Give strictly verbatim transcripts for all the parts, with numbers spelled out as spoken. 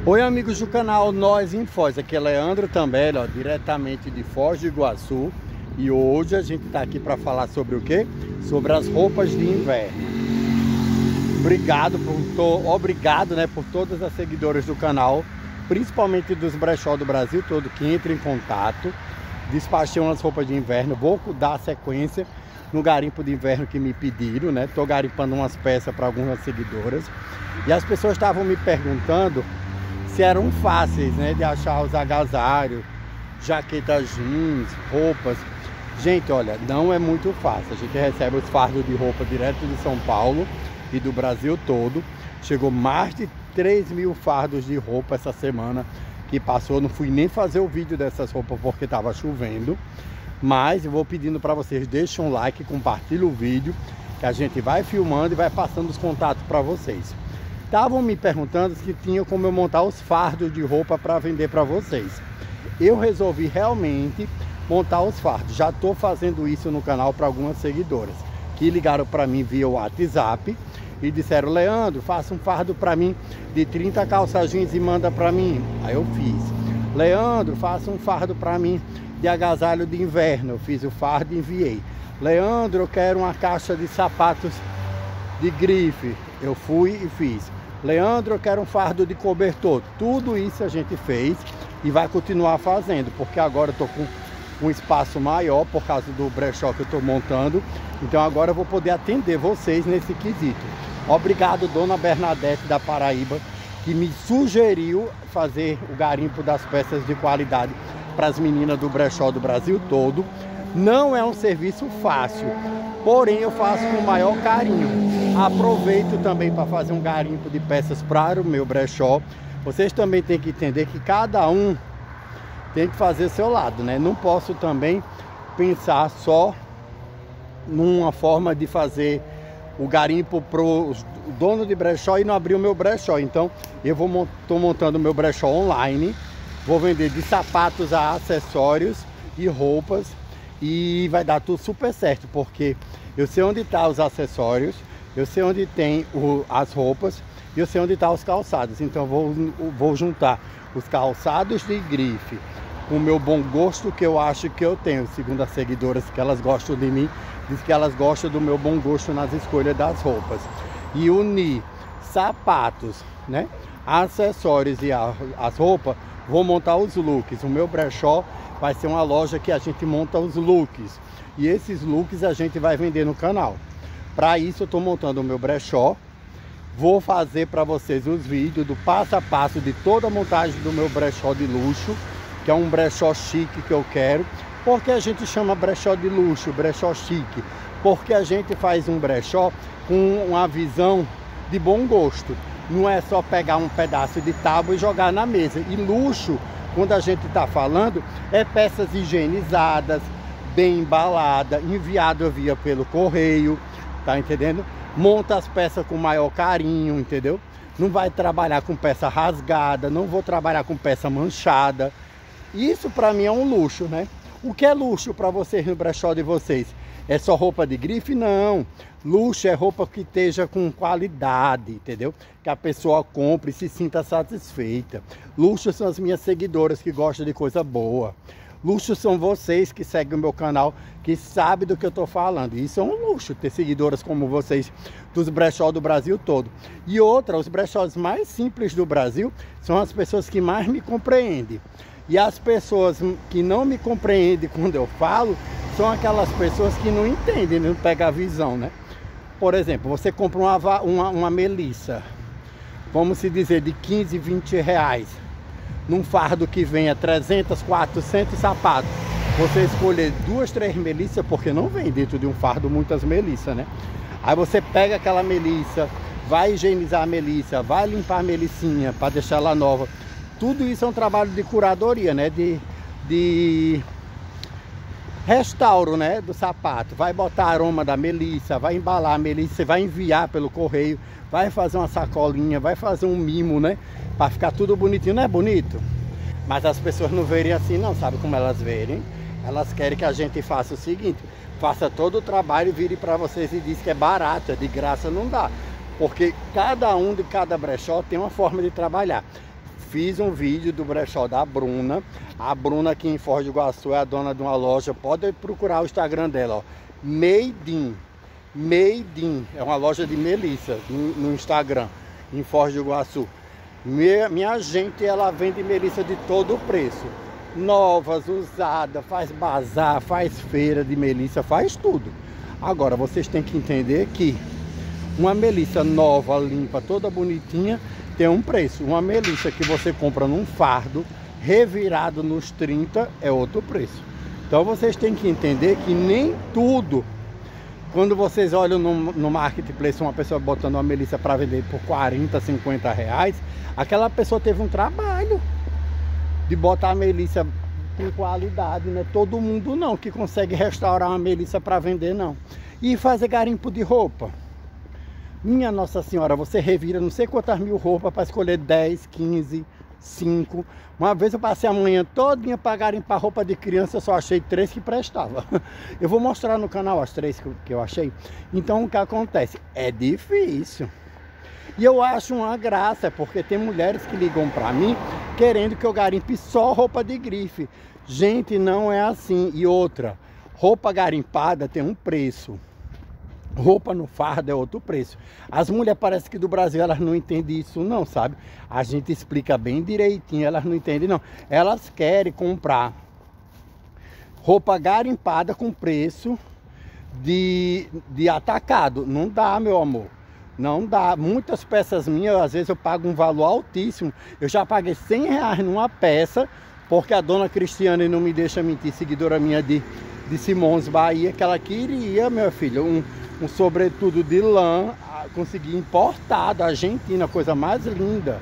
Oi, amigos do canal Nós em Foz, aqui é Leandro também, ó, diretamente de Foz do Iguaçu. E hoje a gente está aqui para falar sobre o quê? Sobre as roupas de inverno. Obrigado por to... obrigado, né, por todas as seguidoras do canal, principalmente dos brechó do Brasil todo que entram em contato. Despachei umas roupas de inverno, vou dar sequência no garimpo de inverno que me pediram, né? Tô garimpando umas peças para algumas seguidoras. E as pessoas estavam me perguntando se eram fáceis, né, de achar os agasalhos, jaquetas jeans, roupas. Gente, olha, não é muito fácil. A gente recebe os fardos de roupa direto de São Paulo e do Brasil todo. Chegou mais de três mil fardos de roupa essa semana que passou. Não fui nem fazer o vídeo dessas roupas porque estava chovendo. Mas eu vou pedindo para vocês, deixem um like, compartilhem o vídeo, que a gente vai filmando e vai passando os contatos para vocês. Estavam me perguntando se tinha como eu montar os fardos de roupa para vender para vocês. Eu resolvi realmente montar os fardos. Já estou fazendo isso no canal para algumas seguidoras que ligaram para mim via WhatsApp e disseram: Leandro, faça um fardo para mim de trinta calça jeans e manda para mim. Aí eu fiz. Leandro, faça um fardo para mim de agasalho de inverno. Eu fiz o fardo e enviei. Leandro, eu quero uma caixa de sapatos de grife. Eu fui e fiz. Leandro, eu quero um fardo de cobertor. Tudo isso a gente fez e vai continuar fazendo, porque agora eu tô com um espaço maior por causa do brechó que eu tô montando. Então agora eu vou poder atender vocês nesse quesito. Obrigado, dona Bernadette da Paraíba, que me sugeriu fazer o garimpo das peças de qualidade para as meninas do brechó do Brasil todo. Não é um serviço fácil, porém eu faço com o maior carinho. Aproveito também para fazer um garimpo de peças para o meu brechó. Vocês também têm que entender que cada um tem que fazer o seu lado, né? Não posso também pensar só numa forma de fazer o garimpo para o dono de brechó e não abrir o meu brechó. Então eu vou tô montando o meu brechó online. Vou vender de sapatos a acessórios e roupas. E vai dar tudo super certo, porque eu sei onde tá os acessórios, eu sei onde tem o, as roupas, e eu sei onde tá os calçados. Então eu vou, vou juntar os calçados de grife com o meu bom gosto que eu acho que eu tenho, segundo as seguidoras, que elas gostam de mim, diz que elas gostam do meu bom gosto nas escolhas das roupas. E unir sapatos, né, acessórios e a, as roupas, vou montar os looks. O meu brechó vai ser uma loja que a gente monta os looks. E esses looks a gente vai vender no canal. Para isso eu estou montando o meu brechó. Vou fazer para vocês os vídeos do passo a passo de toda a montagem do meu brechó de luxo, que é um brechó chique que eu quero. Porque a gente chama brechó de luxo, brechó chique? Porque a gente faz um brechó com uma visão de bom gosto. Não é só pegar um pedaço de tábua e jogar na mesa. E luxo, quando a gente está falando, é peças higienizadas, bem embaladas, enviada via pelo correio, tá entendendo? Monta as peças com maior carinho, entendeu? Não vai trabalhar com peça rasgada, não vou trabalhar com peça manchada. Isso para mim é um luxo, né? O que é luxo para vocês no brechó de vocês? É só roupa de grife? Não. Luxo é roupa que esteja com qualidade, entendeu? Que a pessoa compre e se sinta satisfeita. Luxo são as minhas seguidoras que gostam de coisa boa. Luxo são vocês que seguem o meu canal, que sabem do que eu estou falando. Isso é um luxo, ter seguidoras como vocês dos brechó do Brasil todo. E outra, os brechós mais simples do Brasil são as pessoas que mais me compreendem. E as pessoas que não me compreendem quando eu falo, são aquelas pessoas que não entendem, não pegam a visão, né? Por exemplo, você compra uma, uma, uma melissa, vamos se dizer, de quinze, vinte reais, num fardo que venha trezentos, quatrocentos sapatos. Você escolher duas, três melissas, porque não vem dentro de um fardo muitas melissas, né? Aí você pega aquela melissa, vai higienizar a melissa, vai limpar a melissinha para deixar ela nova. Tudo isso é um trabalho de curadoria, né? De... de... restauro, né, do sapato. Vai botar aroma da melissa, vai embalar a melissa, vai enviar pelo correio, vai fazer uma sacolinha, vai fazer um mimo, né, para ficar tudo bonitinho. Não é bonito? Mas as pessoas não verem assim não, sabe como elas verem? Elas querem que a gente faça o seguinte: faça todo o trabalho, vire para vocês e diz que é barato, é de graça. Não dá, porque cada um de cada brechó tem uma forma de trabalhar. fiz um vídeo do brechó da Bruna. A Bruna aqui em Foz do Iguaçu é a dona de uma loja. Pode procurar o Instagram dela, ó. Made in. Made in. É uma loja de melissa no, no Instagram, em Foz do Iguaçu. Minha, minha gente, ela vende melissa de todo o preço. Novas, usadas, faz bazar, faz feira de melissa, faz tudo. Agora, vocês têm que entender que uma melissa nova, limpa, toda bonitinha, tem um preço. Uma melissa que você compra num fardo, revirado nos trinta, é outro preço. Então vocês têm que entender que nem tudo, quando vocês olham no, no marketplace uma pessoa botando uma melissa para vender por quarenta, cinquenta reais, aquela pessoa teve um trabalho de botar a melissa com qualidade, né? Todo mundo não que consegue restaurar uma melissa para vender, não. E fazer garimpo de roupa. Minha Nossa Senhora, você revira não sei quantas mil roupas para escolher dez, quinze, cinco. Uma vez eu passei a manhã todinha para garimpar roupa de criança, eu só achei três que prestava. Eu vou mostrar no canal as três que eu achei. Então o que acontece? É difícil. E eu acho uma graça, porque tem mulheres que ligam para mim querendo que eu garimpe só roupa de grife. Gente, não é assim. E outra, roupa garimpada tem um preço. Roupa no fardo é outro preço. As mulheres parece que do Brasil elas não entendem isso não, sabe? A gente explica bem direitinho, elas não entendem não. Elas querem comprar roupa garimpada com preço de, de atacado. Não dá, meu amor. Não dá. Muitas peças minhas, às vezes eu pago um valor altíssimo. Eu já paguei cem reais numa peça, porque a dona Cristiane não me deixa mentir, seguidora minha de, de Simões Bahia, que ela queria, meu filho, um... um sobretudo de lã, consegui importar da Argentina, coisa mais linda,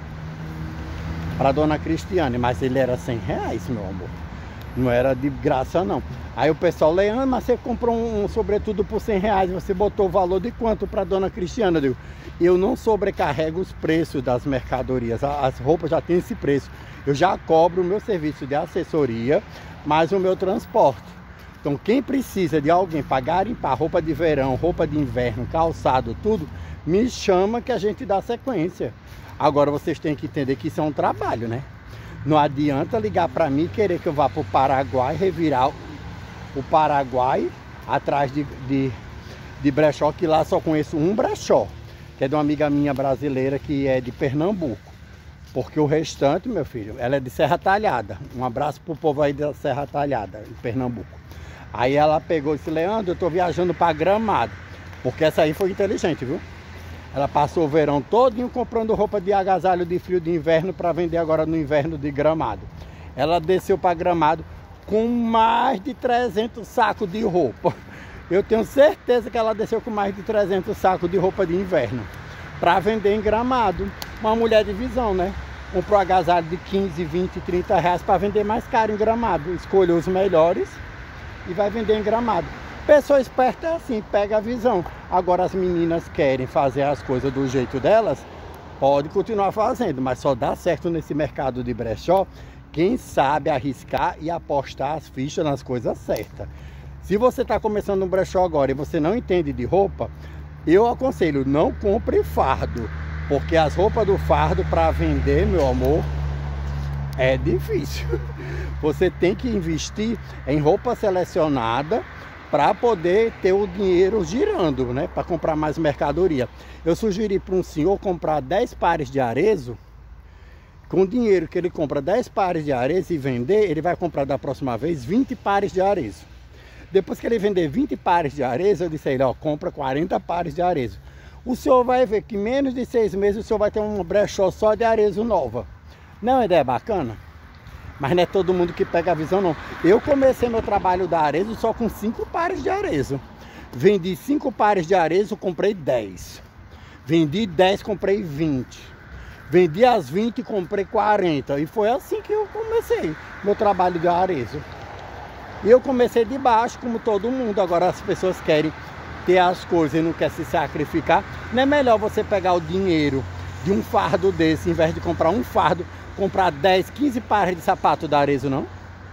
para dona Cristiane, mas ele era cem reais, meu amor, não era de graça não. Aí o pessoal, Leandro, mas você comprou um, um sobretudo por cem reais, você botou o valor de quanto para dona Cristiane? Eu digo, eu não sobrecarrego os preços das mercadorias, as roupas já têm esse preço, eu já cobro o meu serviço de assessoria, mais o meu transporte. Então quem precisa de alguém para garimpar roupa de verão, roupa de inverno, calçado, tudo, me chama que a gente dá sequência. Agora vocês têm que entender que isso é um trabalho, né? Não adianta ligar para mim e querer que eu vá para o Paraguai, revirar o Paraguai atrás de, de, de brechó, que lá só conheço um brechó, que é de uma amiga minha brasileira que é de Pernambuco. Porque o restante, meu filho, ela é de Serra Talhada. Um abraço pro povo aí da Serra Talhada, em Pernambuco. Aí ela pegou e disse, Leandro, eu tô viajando para Gramado. Porque essa aí foi inteligente, viu? Ela passou o verão todinho comprando roupa de agasalho de frio de inverno para vender agora no inverno de Gramado. Ela desceu para Gramado com mais de trezentos sacos de roupa. Eu tenho certeza que ela desceu com mais de trezentos sacos de roupa de inverno para vender em Gramado. Uma mulher de visão, né? Comprou agasalho de quinze, vinte, trinta reais para vender mais caro em Gramado. Escolheu os melhores e vai vender em Gramado. Pessoa esperta é assim, pega a visão. Agora as meninas querem fazer as coisas do jeito delas, pode continuar fazendo, mas só dá certo nesse mercado de brechó quem sabe arriscar e apostar as fichas nas coisas certas. Se você está começando um brechó agora e você não entende de roupa, eu aconselho, não compre fardo, porque as roupas do fardo para vender, meu amor, é difícil. Você tem que investir em roupa selecionada para poder ter o dinheiro girando, né? Para comprar mais mercadoria. Eu sugeri para um senhor comprar dez pares de arezo. Com o dinheiro que ele compra dez pares de arezo e vender, ele vai comprar da próxima vez vinte pares de arezo. Depois que ele vender vinte pares de arezo, eu disse a ele, ó, compra quarenta pares de arezo. O senhor vai ver que em menos de seis meses o senhor vai ter um brechó só de arezo nova. Não é uma ideia bacana? Mas não é todo mundo que pega a visão, não. Eu comecei meu trabalho da arezo só com cinco pares de arezo. Vendi cinco pares de arezo, comprei dez. Vendi dez, comprei vinte. Vendi as vinte, comprei quarenta. E foi assim que eu comecei meu trabalho de arezo. E eu comecei de baixo, como todo mundo. Agora as pessoas querem ter as coisas e não querem se sacrificar. Não é melhor você pegar o dinheiro de um fardo desse, em vez de comprar um fardo, comprar dez, quinze pares de sapato da arezo, não?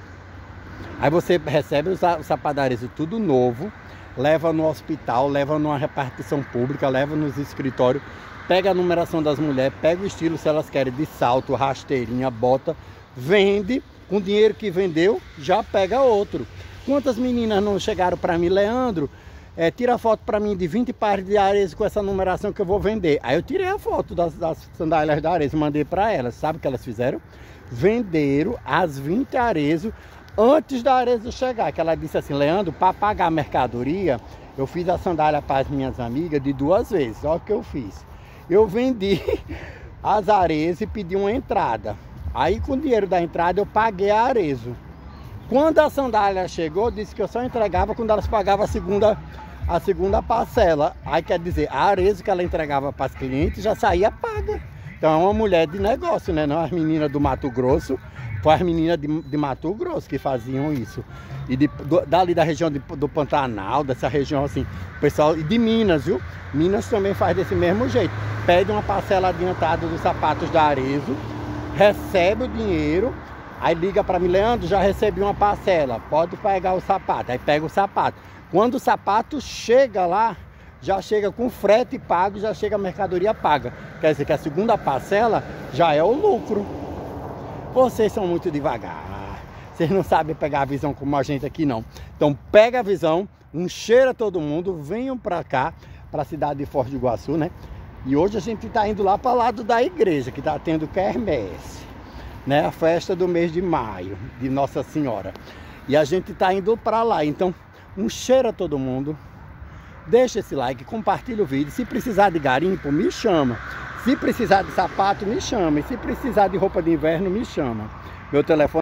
Aí você recebe o sapato da arezo tudo novo, leva no hospital, leva numa repartição pública, leva nos escritórios, pega a numeração das mulheres, pega o estilo, se elas querem de salto, rasteirinha, bota, vende, com o dinheiro que vendeu, já pega outro. Quantas meninas não chegaram para mim, Leandro, é, tira foto para mim de vinte pares de Arezzo com essa numeração que eu vou vender. Aí eu tirei a foto das, das sandálias da Arezzo, mandei para elas. Sabe o que elas fizeram? Venderam as vinte Arezzo antes da Arezzo chegar. Que ela disse assim, Leandro, para pagar a mercadoria, eu fiz a sandália para as minhas amigas de duas vezes. Olha o que eu fiz. Eu vendi as Arezzo e pedi uma entrada. Aí com o dinheiro da entrada eu paguei a Arezzo. Quando a sandália chegou, disse que eu só entregava quando elas pagavam a segunda, a segunda parcela. Aí quer dizer, a Arezzo que ela entregava para as clientes já saía paga. Então é uma mulher de negócio, né? Não as meninas do Mato Grosso, foi as meninas de, de Mato Grosso que faziam isso. E de, do, dali da região de, do Pantanal, dessa região assim, pessoal, e de Minas, viu? Minas também faz desse mesmo jeito. Pede uma parcela adiantada dos sapatos da Arezzo, recebe o dinheiro. Aí liga para mim, Leandro, já recebi uma parcela, pode pegar o sapato. Aí pega o sapato. Quando o sapato chega lá, já chega com frete pago, já chega a mercadoria paga. Quer dizer que a segunda parcela já é o lucro. Vocês são muito devagar. Vocês não sabem pegar a visão como a gente aqui não. Então pega a visão, um cheiro a todo mundo, venham para cá, para a cidade de Foz do Iguaçu, né? E hoje a gente está indo lá para o lado da igreja, que está tendo quermesse. Né, a festa do mês de maio, de Nossa Senhora. E a gente tá indo para lá. Então, um cheiro a todo mundo. Deixa esse like, compartilha o vídeo. Se precisar de garimpo, me chama. Se precisar de sapato, me chama. E se precisar de roupa de inverno, me chama. Meu telefone